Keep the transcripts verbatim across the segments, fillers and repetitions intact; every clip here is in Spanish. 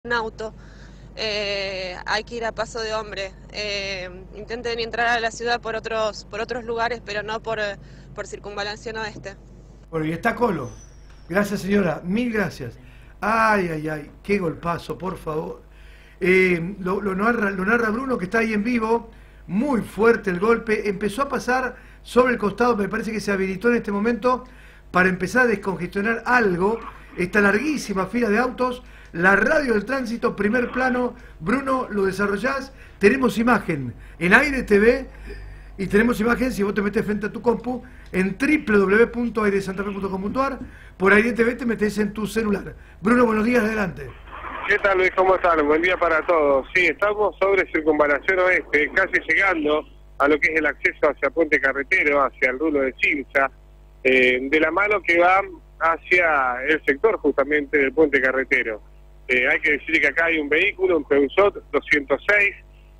un auto. Eh, hay que ir a paso de hombre. Eh, intenten entrar a la ciudad por otros, por otros lugares, pero no por, por Circunvalación Oeste. Bueno, y está Colo. Gracias, señora. Mil gracias. Ay, ay, ay. Qué golpazo, por favor. Eh, lo, lo, narra, lo narra Bruno, que está ahí en vivo. Muy fuerte el golpe. Empezó a pasar sobre el costado. Me parece que se habilitó en este momento para empezar a descongestionar algo. Esta larguísima fila de autos. La radio del tránsito, primer plano. Bruno, lo desarrollás. Tenemos imagen en Aire T V. Y tenemos imagen, si vos te metes frente a tu compu, en doble u doble u doble u punto aire santa fe punto com punto a r. Por Aire T V te metes en tu celular. Bruno, buenos días, adelante. ¿Qué tal, Luis? ¿Cómo están? Buen día para todos. Sí, estamos sobre Circunvalación Oeste, casi llegando a lo que es el acceso hacia Puente Carretero, hacia el rulo de Cinza, eh, de la mano que va hacia el sector justamente del Puente Carretero. Eh, hay que decir que acá hay un vehículo, un Peugeot doscientos seis,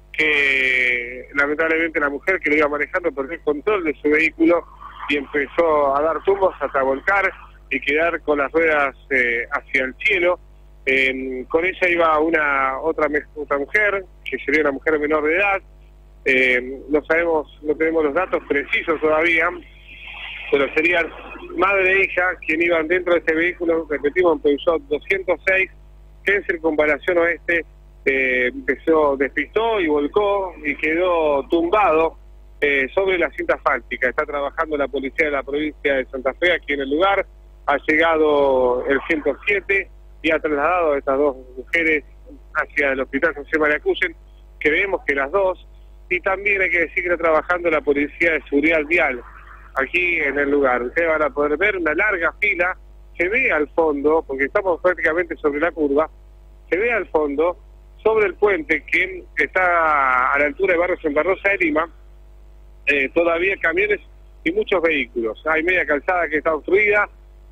que lamentablemente la mujer que lo iba manejando perdió el control de su vehículo y empezó a dar tumbos hasta volcar y quedar con las ruedas eh, hacia el cielo. Eh, con ella iba una otra, otra mujer, que sería una mujer menor de edad. Eh, no sabemos, no tenemos los datos precisos todavía, pero serían madre e hija quien iban dentro de este vehículo, repetimos, en Peugeot doscientos seis, que en Circunvalación Oeste eh, empezó, despistó y volcó y quedó tumbado eh, sobre la cinta asfáltica. Está trabajando la policía de la provincia de Santa Fe aquí en el lugar. Ha llegado el ciento siete y ha trasladado a estas dos mujeres hacia el hospital José María Cuyen, que vemos que las dos, y también hay que decir que está trabajando la policía de seguridad vial aquí en el lugar. Ustedes van a poder ver una larga fila, se ve al fondo, porque estamos prácticamente sobre la curva, se ve al fondo, sobre el puente que está a la altura de Barrio Santa Rosa de Lima, eh, todavía camiones y muchos vehículos. Hay media calzada que está obstruida,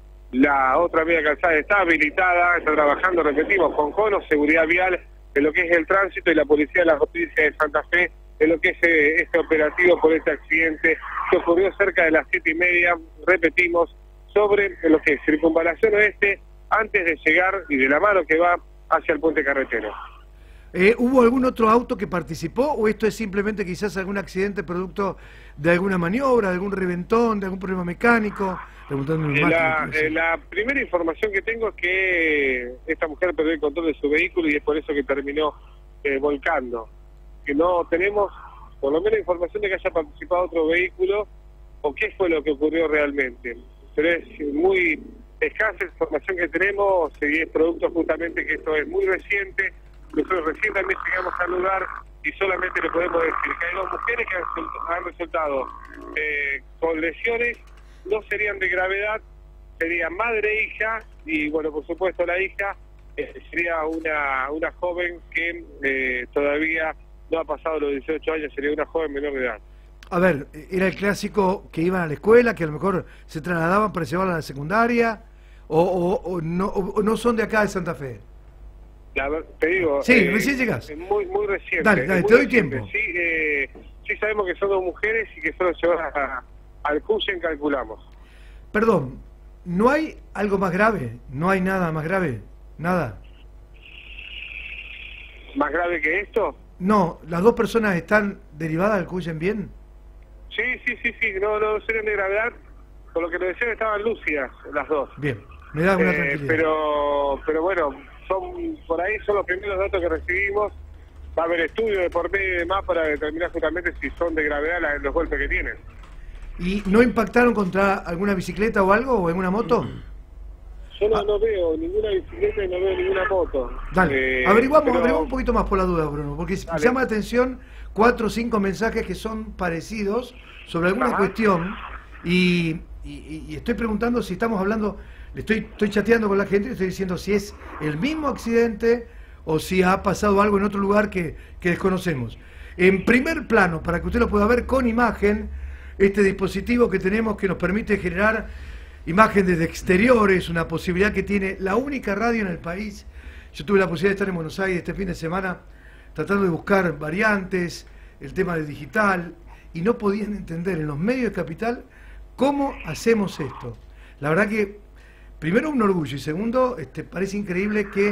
la otra media calzada está habilitada, está trabajando, repetimos, con conos, seguridad vial, en lo que es el tránsito, y la policía de la provincia de Santa Fe, en lo que es eh, este operativo por este accidente que ocurrió cerca de las siete y media, repetimos, sobre lo que es Circunvalación Oeste, antes de llegar y de la mano que va hacia el Puente Carretero. Eh, ¿Hubo algún otro auto que participó o esto es simplemente quizás algún accidente producto de alguna maniobra, de algún reventón, de algún problema mecánico? Eh, la, eh, la primera información que tengo es que esta mujer perdió el control de su vehículo y es por eso que terminó eh, volcando. Que no tenemos, por lo menos, información de que haya participado otro vehículo o qué fue lo que ocurrió realmente. Pero es muy escasa la información que tenemos y es producto justamente que esto es muy reciente. Nosotros recientemente llegamos al lugar y solamente le podemos decir que hay dos mujeres que han, han resultado eh, con lesiones. No serían de gravedad, serían madre e hija, y bueno, por supuesto la hija eh, sería una una joven que eh, todavía no ha pasado los dieciocho años, sería una joven menor de edad. A ver, ¿era el clásico que iban a la escuela, que a lo mejor se trasladaban para llevarla a la secundaria, o, o, o, no, o no son de acá de Santa Fe? La, te digo, sí, eh, recién llegás. Muy, muy reciente. Dale, dale, te doy reciente. tiempo. Sí, eh, sí sabemos que son dos mujeres y que fueron llevadas a al Cuyen, calculamos. Perdón, ¿no hay algo más grave? ¿No hay nada más grave? ¿Nada? ¿Más grave que esto? No, ¿las dos personas están derivadas al Cuyen bien? Sí, sí, sí, sí, no, no serían de gravedad. Por lo que lo decían estaban lúcidas las dos. Bien, me da una eh, tranquilidad. Pero, pero bueno, son por ahí son los primeros datos que recibimos. Va a haber estudios de por medio y demás para determinar justamente si son de gravedad la, los golpes que tienen. ¿Y no impactaron contra alguna bicicleta o algo, o alguna moto? Yo no, ah. no veo ninguna bicicleta y no veo ninguna moto. Dale, eh, averiguamos, pero... averiguamos un poquito más por la duda, Bruno, porque Dale. llama la atención cuatro o cinco mensajes que son parecidos sobre alguna Ajá. cuestión, y, y, y estoy preguntando si estamos hablando, estoy, estoy chateando con la gente y estoy diciendo si es el mismo accidente o si ha pasado algo en otro lugar que, que desconocemos. En primer plano, para que usted lo pueda ver con imagen, este dispositivo que tenemos que nos permite generar imagen desde exteriores, una posibilidad que tiene la única radio en el país. Yo tuve la posibilidad de estar en Buenos Aires este fin de semana tratando de buscar variantes, el tema del digital, y no podían entender en los medios de Capital cómo hacemos esto. La verdad que, primero, un orgullo, y segundo, este, parece increíble que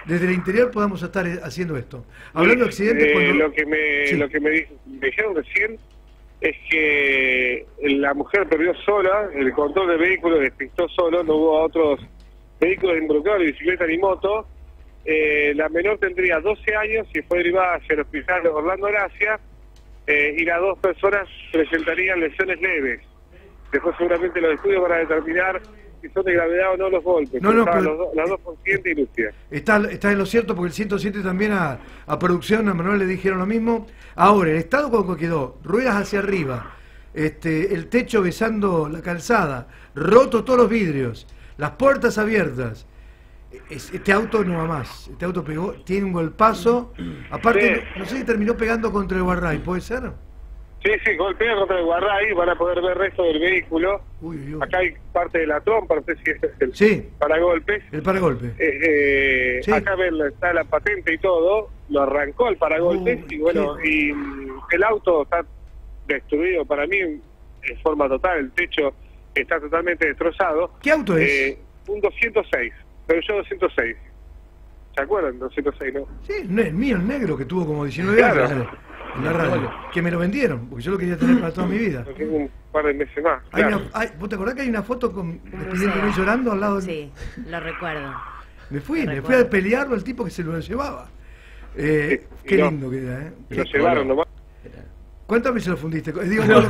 desde el interior podamos estar haciendo esto. Hablando de accidentes, eh, cuando... lo que me sí. lo que me, di, me dijeron recién es que la mujer perdió sola el control del vehículo, despistó solo, no hubo otros vehículos involucrados, ni bicicleta ni moto. Eh, la menor tendría doce años y fue derivada hacia el hospital de Orlando Gracia, eh, y las dos personas presentarían lesiones leves. Después seguramente los estudios van a determinar si son de gravedad o no los golpes. No, no, pero, los do, las dos conscientes y lúcidas. Está, está en lo cierto, porque el ciento siete también a, a producción, a Manuel le dijeron lo mismo. Ahora, el estado como quedó, ruedas hacia arriba, este, el techo besando la calzada, roto todos los vidrios, las puertas abiertas. Este auto no va más, este auto pegó, tiene un golpazo, aparte, sí. no, no sé si terminó pegando contra el guarray, ¿puede ser? Sí, sí, golpea contra el guarray, van a poder ver el resto del vehículo. Uy, uy, uy. Acá hay parte de la trompa, no sé si es el sí, paragolpes. El paragolpes. Eh, eh, sí. Acá ven, está la patente y todo, lo arrancó el paragolpes, uh, y bueno, qué... y el auto está destruido para mí en forma total, el techo está totalmente destrozado. ¿Qué auto es? Eh, un doscientos seis, pero yo doscientos seis. ¿Se acuerdan? doscientos seis, ¿no? Sí, no es mío, el negro que tuvo como diecinueve claro. años en la radio. Que me lo vendieron, porque yo lo quería tener para toda mi vida. Lo tengo un par de meses más. Hay claro. una, hay, ¿Vos te acordás que hay una foto con despidiéndome llorando al lado del... Sí, lo recuerdo. Me fui, lo me recuerdo. fui a pelearlo al tipo que se lo llevaba. Eh, sí, qué no, lindo que era, ¿eh? Lo llevaron nomás. ¿Cuántas veces lo fundiste? Digo, no.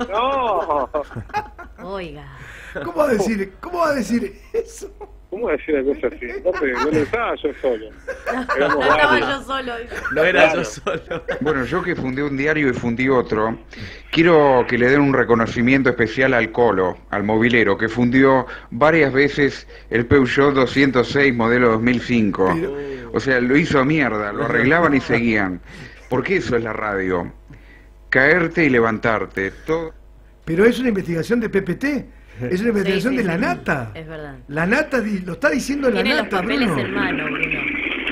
no. Oiga. ¿Cómo va a decir, cómo va a decir eso? ¿Cómo va a decir una cosa así? No, pero no estaba yo solo. No estaba yo solo. No era claro. yo solo. Bueno, yo que fundé un diario y fundí otro, quiero que le den un reconocimiento especial al Colo, al movilero, que fundió varias veces el Peugeot doscientos seis modelo dos mil cinco. Pero... O sea, lo hizo a mierda, lo arreglaban y seguían. Porque eso es la radio. Caerte y levantarte. Todo... Pero es una investigación de P P T. Es una investigación sí, sí, de la sí, nata. Es verdad. La nata, lo está diciendo la Tiene nata, los papeles Bruno. en mano, Bruno.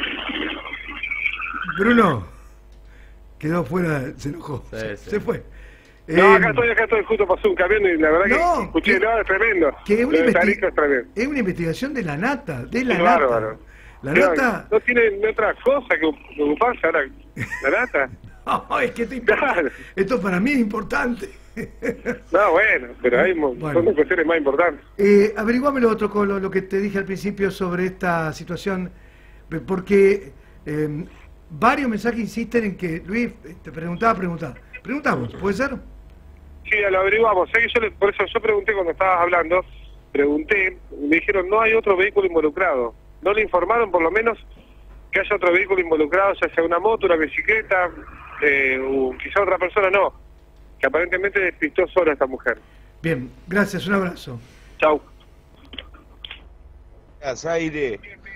Bruno. Quedó fuera, se enojó. Sí, se, sí. se fue. No, eh, acá estoy, acá estoy, justo pasó un camión y la verdad no, que escuché, que, no, es tremendo. Que una es, es, tremendo. es una investigación de la nata, de la sí, nata. Bárbaro. La Pero, nata... ¿no tienen otra cosa que ocuparse ahora? La nata. No, es que esto, claro. Esto para mí es importante. No, bueno, pero hay bueno. son cuestiones más importantes. Eh, averiguame lo otro, con lo, lo que te dije al principio sobre esta situación, porque eh, varios mensajes insisten en que, Luis, te preguntaba, preguntaba. Preguntamos, ¿puede ser? Sí, lo averiguamos. ¿Sabes que yo, por eso yo pregunté cuando estabas hablando, pregunté, me dijeron, no hay otro vehículo involucrado. No le informaron, por lo menos, que haya otro vehículo involucrado, ya sea una moto, una bicicleta, eh, o quizá otra persona, no. Que aparentemente despistó sola a esta mujer. Bien, gracias, un abrazo. Chau. Aire.